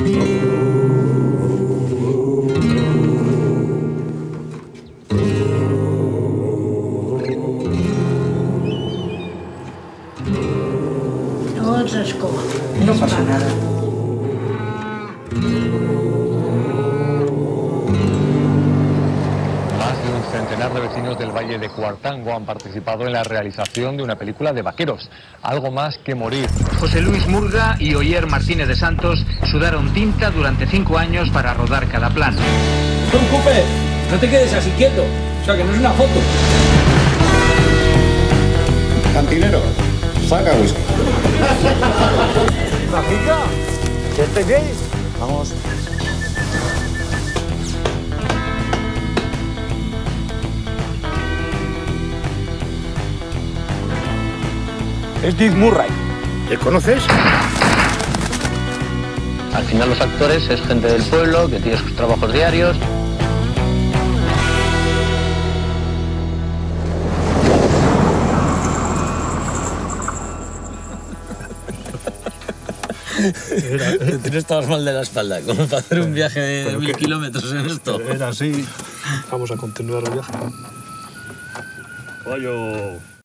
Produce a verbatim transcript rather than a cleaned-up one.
Otra escoba. No pasa nada. Más de un centenar de vecinos del Valle de Cuartango han participado en la realización de una película de vaqueros, Algo más que morir. José Luis Murga y Oyer Martínez de Santos sudaron tinta durante cinco años para rodar cada plano. No te preocupes, no te quedes así quieto, o sea que no es una foto. Cantinero, saca whisky. ¿Mágica? ¿Ya estáis bien? Vamos. Es Steve Murray. ¿Le conoces? Al final los actores es gente del pueblo que tiene sus trabajos diarios. Te tienes todas mal de la espalda, como para hacer un viaje de mil kilómetros en esto. Era así. Vamos a continuar el viaje. Caballo.